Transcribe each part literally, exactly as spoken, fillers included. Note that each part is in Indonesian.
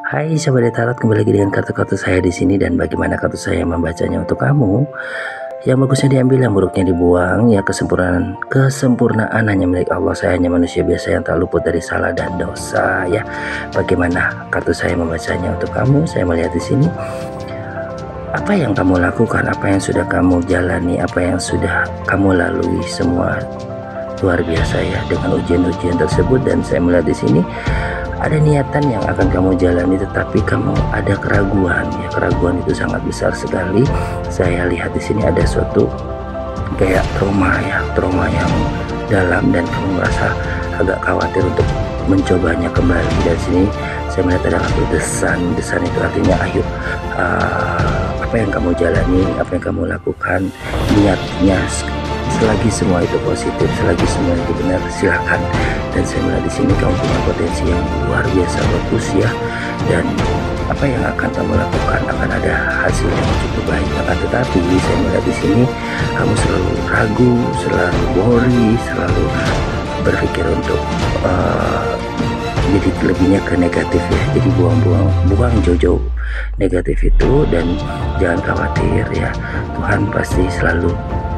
Hai Sobat Tarot, kembali lagi dengan kartu-kartu saya di sini. Dan bagaimana kartu saya membacanya untuk kamu? Yang bagusnya diambil, yang buruknya dibuang. Ya, kesempurnaan kesempurnaan hanya milik Allah. Saya hanya manusia biasa yang tak luput dari salah dan dosa. Ya, bagaimana kartu saya membacanya untuk kamu? Saya melihat di sini apa yang kamu lakukan, apa yang sudah kamu jalani, apa yang sudah kamu lalui, semua luar biasa ya dengan ujian-ujian tersebut. Dan saya melihat di sini ada niatan yang akan kamu jalani, tetapi kamu ada keraguan ya. Keraguan itu sangat besar sekali. Saya lihat di sini ada suatu kayak trauma ya, trauma yang dalam, dan kamu merasa agak khawatir untuk mencobanya kembali. Dari sini saya melihat ada satu desan. Desan itu artinya ayo, uh, apa yang kamu jalani, apa yang kamu lakukan, niatnya selagi semua itu positif, selagi semua itu benar, silakan. Dan saya melihat di sini kamu punya potensi yang luar biasa bagus ya, dan apa yang akan kamu lakukan akan ada hasil yang cukup baik. Akan tetapi saya melihat di sini kamu selalu ragu, selalu worry, selalu berpikir untuk uh, jadi lebihnya ke negatif ya. Jadi buang-buang, buang jauh-jauh negatif itu, dan jangan khawatir ya, Tuhan pasti selalu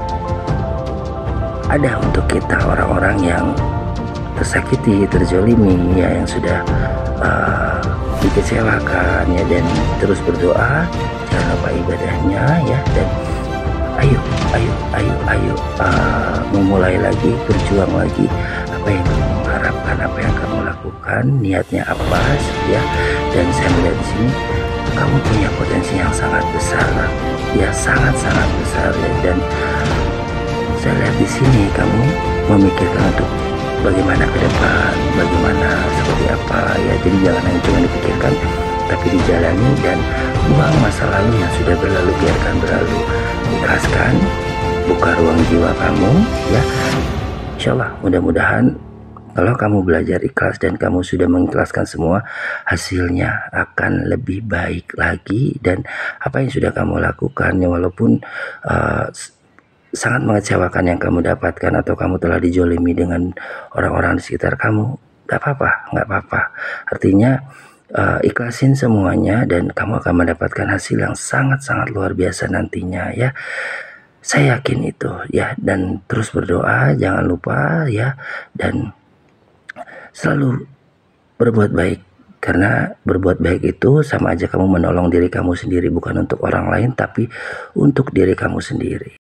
ada untuk kita, orang-orang yang tersakiti, terzolimi ya, yang sudah uh, dikecewakan ya. Dan terus berdoa, jangan lupa ibadahnya ya, dan ayo ayo ayo ayo uh, memulai lagi, berjuang lagi. Apa yang kamu harapkan, apa yang kamu lakukan, niatnya apa ya. Dan saya melihat di sini kamu punya potensi yang sangat besar ya, sangat-sangat besar ya. Dan saya lihat di sini kamu memikirkan untuk bagaimana ke depan, bagaimana seperti apa ya. Jadi jangan hanya cuma dipikirkan, tapi dijalani, dan buang masa lalu yang sudah berlalu, biarkan berlalu. Ikhlaskan, buka ruang jiwa kamu ya. Insya Allah mudah-mudahan kalau kamu belajar ikhlas dan kamu sudah mengikhlaskan semua, hasilnya akan lebih baik lagi. Dan apa yang sudah kamu lakukan ya, walaupun uh, sangat mengecewakan yang kamu dapatkan, atau kamu telah dijolimi dengan orang-orang di sekitar kamu, gak apa-apa, gak apa-apa. Artinya uh, ikhlasin semuanya, dan kamu akan mendapatkan hasil yang sangat-sangat luar biasa nantinya ya. Saya yakin itu ya. Dan terus berdoa, jangan lupa ya, dan selalu berbuat baik. Karena berbuat baik itu sama aja kamu menolong diri kamu sendiri, bukan untuk orang lain, tapi untuk diri kamu sendiri.